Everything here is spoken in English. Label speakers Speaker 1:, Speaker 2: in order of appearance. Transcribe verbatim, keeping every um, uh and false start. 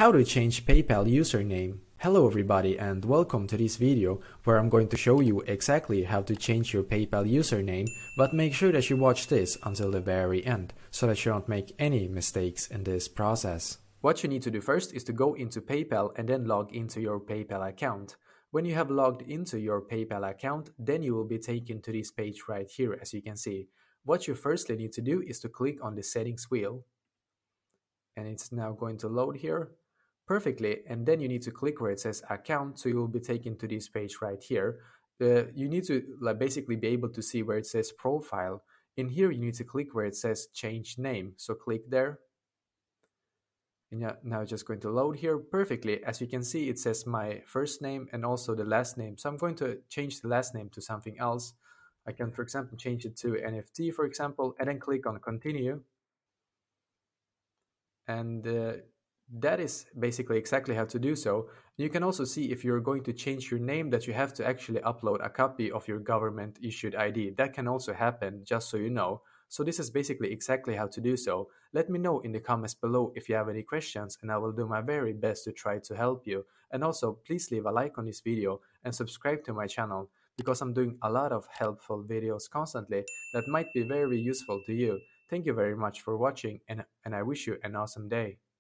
Speaker 1: How to change PayPal username. Hello everybody and welcome to this video where I'm going to show you exactly how to change your PayPal username, but make sure that you watch this until the very end so that you don't make any mistakes in this process. What you need to do first is to go into PayPal and then log into your PayPal account. When you have logged into your PayPal account, then you will be taken to this page right here, as you can see. What you firstly need to do is to click on the settings wheel. And it's now going to load here perfectly, and then you need to click where it says account, so you will be taken to this page right here. Uh, you need to like, basically be able to see where it says profile. In here you need to click where it says change name, so click there. And yeah, now it's just going to load here perfectly. As you can see, it says my first name and also the last name, so I'm going to change the last name to something else. I can, for example, change it to N F T, for example, and then click on continue. And uh, that is basically exactly how to do so. You can also see if you're going to change your name that you have to actually upload a copy of your government issued I D. That can also happen, just so you know. So this is basically exactly how to do so. Let me know in the comments below if you have any questions, and I will do my very best to try to help you. And also please leave a like on this video and subscribe to my channel, because I'm doing a lot of helpful videos constantly that might be very useful to you. Thank you very much for watching, and, and I wish you an awesome day.